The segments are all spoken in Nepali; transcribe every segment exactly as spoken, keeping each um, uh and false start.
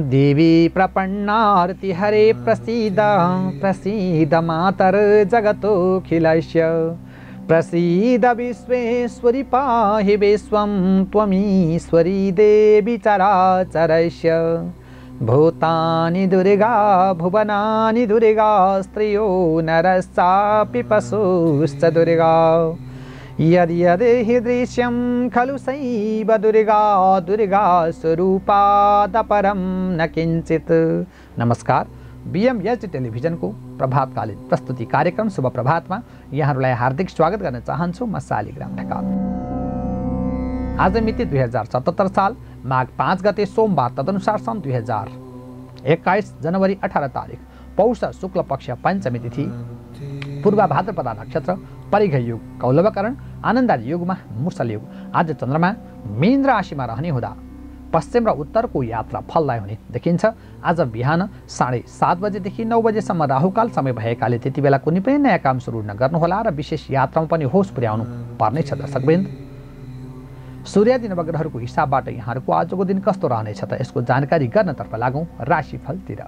देवी प्रपन्नार्ति हरे प्रसीद प्रसीद मातर जगतोऽखिलस्य प्रसीद विश्वेश्वरी पाहि विश्वं त्वमीश्वरी देवी चराचरस्य भूतानि दुर्गा भुवनानि दुर्गा स्त्रियो नरश्चापि पशुश्च दुर्गा यद् यद् हि दृश्यं खलु सैव दुर्गा दुर्गा स्वरूपादपरं न किञ्चित्। नमस्कार, बीएमएच टेलिभिजनको प्रभातकालीन प्रस्तुति कार्यक्रम शुभ प्रभातमा यहाँहरूलाई हार्दिक स्वागत गर्न चाहन्छु। म शालिग्राम ढकाल। आज मिति दुई हजार सतहत्तर साल माघ पाँच गते सोमबार, तदनुसार सन् दुई हजार एक्काइस जनवरी अठारह तारिक पौष शुक्ल पक्ष पञ्चमी तिथि, पूर्व भाद्रपदा नक्षत्र, परिघ युग कौलवकरण, आनन्दारी युगमा मुसल युग। आज चन्द्रमा मीन राशिमा रहने हुँदा पश्चिम र उत्तरको यात्रा फलदायी हुने देखिन्छ। आज बिहान साढे सात बजेदेखि नौ बजेसम्म राहुकाल समय भएकाले त्यति बेला कुनै पनि नयाँ काम सुरु नगर्नुहोला र विशेष यात्रामा पनि होस पुर्याउनु पर्नेछ। दर्शकवृन्द, सूर्यादि नवग्रहहरूको हिसाबबाट यहाँहरूको आजको दिन कस्तो रहनेछ त यसको जानकारी गर्नतर्फ लागौँ राशिफलतिर।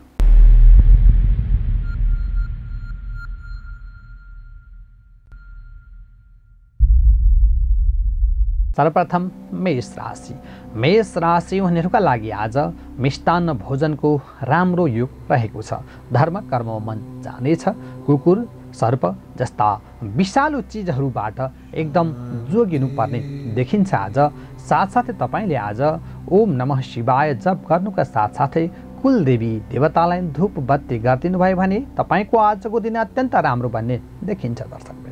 सर्वप्रथम मेष राशि। मेष राशि हुनेहरूका लागि आज मिष्टान्न भोजनको राम्रो युग रहेको छ। धर्म कर्ममा मन जानेछ। कुकुर सर्प जस्ता विषालु चिजहरूबाट एकदम जोगिनु पर्ने देखिन्छ। आज साथसाथै तपाईँले आज ओम नमः शिवाय जप गर्नुका साथसाथै कुलदेवी देवतालाई धूप बत्ती गरिदिनु भयो भने तपाईँको आजको दिन अत्यन्त राम्रो बन्ने देखिन्छ। दर्शकवृन्द,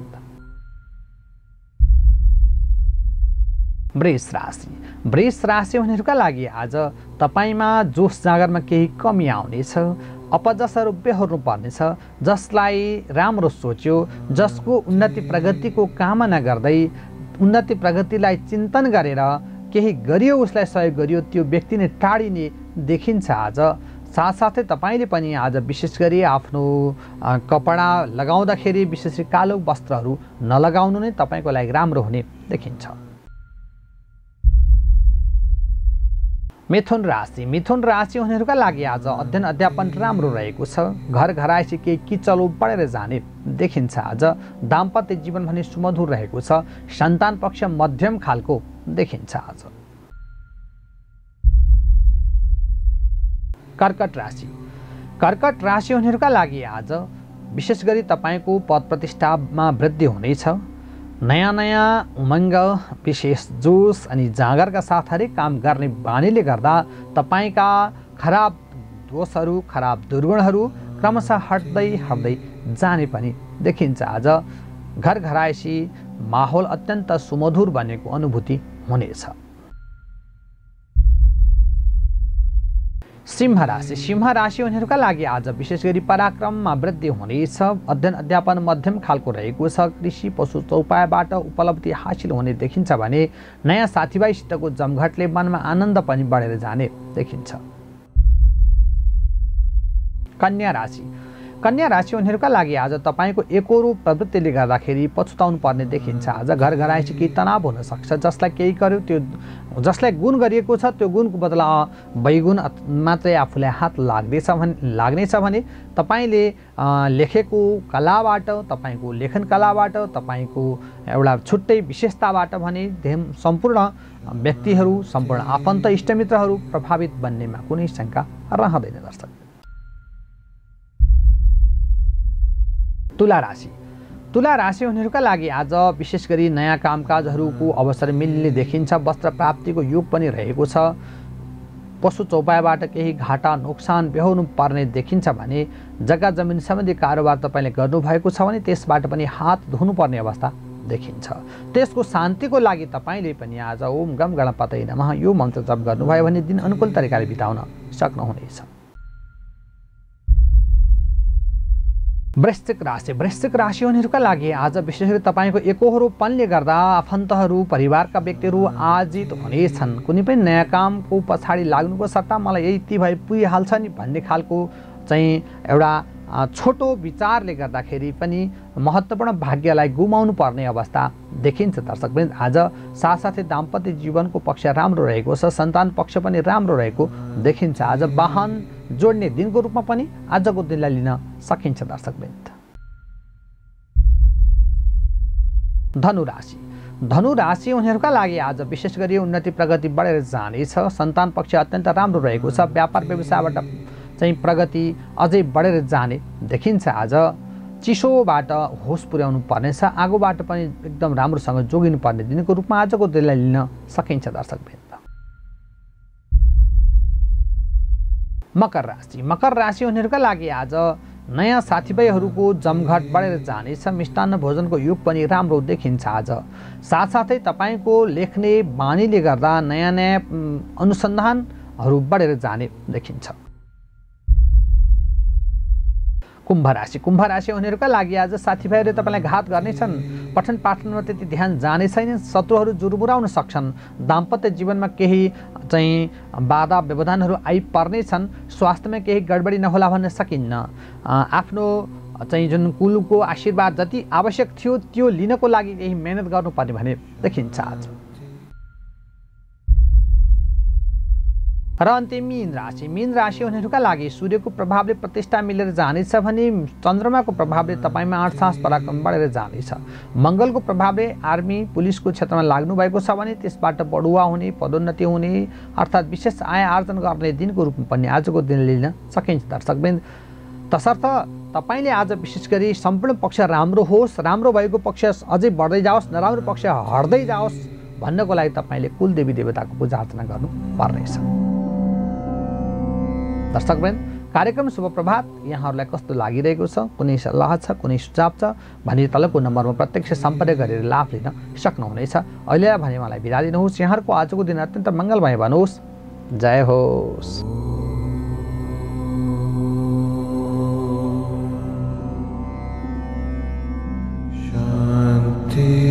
वृष राशि। वृष राशि हुनेहरूका लागि आज तपाईँमा जोस जागरमा केही कमी आउनेछ। अपजसहरू बेहोर्नु पर्नेछ। जसलाई राम्रो सोच्यो, जसको उन्नति प्रगतिको कामना गर्दै उन्नति प्रगतिलाई चिन्तन गरेर केही गरियो, उसलाई सहयोग गरियो, त्यो व्यक्ति नै टाढिने देखिन्छ। आज साथसाथै तपाईँले पनि आज विशेष गरी आफ्नो कपडा लगाउँदाखेरि विशेष गरी कालो वस्त्रहरू नलगाउनु नै तपाईँको लागि राम्रो हुने देखिन्छ। मिथुन राशि। मिथुन राशि हुनेहरूका लागि आज अध्ययन अध्यापन राम्रो रहेको छ। घर घरायसी केही किचलो बढेर जाने देखिन्छ। आज दाम्पत्य जीवन भने सुमधुर रहेको छ। सन्तान पक्ष मध्यम खालको देखिन्छ। आज कर्कट राशि। कर्कट राशि हुनेहरूका लागि आज विशेष गरी तपाईँको पद प्रतिष्ठामा वृद्धि हुनेछ। नयाँ नयाँ उमङ्ग, विशेष जोस अनि जाँगरका साथ हरेक काम गर्ने बानीले गर्दा तपाईँका खराब दोषहरू, खराब दुर्गुणहरू क्रमशः हट्दै हट्दै जाने पनि देखिन्छ। आज घर घरायसी माहौल अत्यन्त सुमधुर बनेको अनुभूति हुनेछ। सिंह राशि। सिंह राशि हुनेहरूका लागि आज विशेष गरी पराक्रममा वृद्धि हुनेछ। अध्ययन अध्यापन मध्यम खालको रहेको छ। कृषि पशु चौपायाबाट उपलब्धि हासिल हुने देखिन्छ भने नयाँ साथीभाइसितको जमघटले मनमा आनन्द पनि बढेर जाने देखिन्छ। कन्या राशि। कन्या राशि हुनेहरूका लागि आज तपाईँको एकोरो प्रवृत्तिले गर्दाखेरि पछुताउनु पर्ने देखिन्छ। आज घर घरायसी केही तनाव हुन सक्छ। जसलाई केही गर्यो, त्यो जसलाई गुण गरिएको छ त्यो गुणको बदला बैगुण मात्रै आफूलाई हात लाग्दैछ भने लाग्नेछ भने तपाईँले लेखेको कलाबाट, तपाईँको लेखन कलाबाट, तपाईँको एउटा छुट्टै विशेषताबाट भने सम्पूर्ण व्यक्तिहरू, सम्पूर्ण आफन्त इष्टमित्रहरू प्रभावित बन्नेमा कुनै शङ्का रहँदैन। दर्शक, तुला राशि। तुला राशि हुनेहरूका लागि आज विशेष गरी नयाँ कामकाजहरूको अवसर मिल्ने देखिन्छ। वस्त्र प्राप्तिको योग पनि रहेको छ। पशु चौपायाबाट केही घाटा नोक्सान बेहोर्नु पर्ने देखिन्छ भने जग्गा जमिन सम्बन्धी कारोबार तपाईँले गर्नुभएको छ भने त्यसबाट पनि हात धुनुपर्ने अवस्था देखिन्छ। त्यसको शान्तिको लागि तपाईँले पनि आज ओम गम गणपतये नमः यो मन्त्र जप गर्नुभयो भने दिन अनुकूल तरिकाले बिताउन सक्नुहुनेछ। वृश्चिक राशि। वृश्चिक राशि हुनेहरूका लागि आज विशेष गरी तपाईँको एकोहोरोपनले गर्दा आफन्तहरू, परिवारका व्यक्तिहरू आजित हुनेछन्। कुनै पनि नयाँ कामको पछाडि लाग्नुको सट्टा मलाई यति भए पुगिहाल्छ नि भन्ने खालको चाहिँ एउटा छोटो विचारले गर्दाखेरि पनि महत्त्वपूर्ण भाग्यलाई गुमाउनु पर्ने अवस्था देखिन्छ। दर्शकवृन्द, आज साथसाथै दाम्पत्य जीवनको पक्ष राम्रो रहेको छ, सन्तान पक्ष पनि राम्रो रहेको देखिन्छ। आज वाहन जोड्ने दिनको रूपमा पनि आजको दिनलाई लिन सकिन्छ। दर्शकवृन्द, धनु राशि धनु राशि उनीहरूका लागि आज विशेष गरी उन्नति प्रगति बढेर जानेछ। सन्तान पक्ष अत्यन्त राम्रो रहेको छ। व्यापार व्यवसायबाट चाहिँ प्रगति अझै बढेर जाने देखिन्छ। आज चिसोबाट होस पुर्याउनु पर्नेछ। आगोबाट पनि एकदम राम्रोसँग जोगिनु पर्ने दिनको रूपमा आजको दिनलाई लिन सकिन्छ। दर्शकवृन्द, मकर राशि मकर राशि उनीहरूका लागि आज नयाँ साथीभाइहरूको जमघट बढेर जानेछ। मिष्टान्न भोजनको योग पनि राम्रो देखिन्छ। आज साथसाथै तपाईँको लेख्ने बानीले गर्दा नयाँ नयाँ अनुसन्धानहरू बढेर जाने देखिन्छ। कुम्भ राशि कुम्भ राशि उनीहरूका लागि आज साथीभाइहरूले तपाईँलाई घात गर्नेछन्। पठन पाठनमा त्यति ध्यान जाने छैन। शत्रुहरू जुरमुराउन सक्छन्। दाम्पत्य जीवनमा केही चाहिँ बाधा व्यवधानहरू आइपर्नेछन्। स्वास्थ्यमा केही गडबडी नहोला भन्न सकिन्न। आफ्नो चाहिँ जुन कुलको आशीर्वाद जति आवश्यक थियो त्यो लिनको लागि केही मेहनत गर्नुपर्ने भने देखिन्छ आज। र अन्तिम मीन राशि मीन राशि उनीहरूका लागि सूर्यको प्रभावले प्रतिष्ठा मिलेर जानेछ भने चन्द्रमाको प्रभावले तपाईँमा आठ साहस पराक्रम बढेर जानेछ। मङ्गलको प्रभावले आर्मी पुलिसको क्षेत्रमा लाग्नु भएको छ भने त्यसबाट बढुवा हुने, पदोन्नति हुने अर्थात् विशेष आय आर्जन गर्ने दिनको रूपमा पनि आजको दिन लिन सकिन्छ। दर्शकवृन्द, तसर्थ तपाईँले आज विशेष गरी सम्पूर्ण पक्ष राम्रो होस्, राम्रो भएको पक्ष अझै बढ्दै जाओस्, नराम्रो पक्ष हट्दै जाओस् भन्नको लागि तपाईँले कुल देवी देवताको पूजा अर्चना गर्नु पर्नेछ। दर्शकवृन्द, कार्यक्रम शुभ प्रभात यहाँहरूलाई कस्तो लागिरहेको छ, कुनै सल्लाह छ, कुनै सुझाव छ भने तलको नम्बरमा प्रत्यक्ष सम्पर्क गरेर लाभ लिन सक्नुहुनेछ। अहिले भने मलाई बिदा दिनुहोस्। यहाँहरूको आजको दिन अत्यन्त मङ्गलमय बनोस्। जय होस्। शान्ति।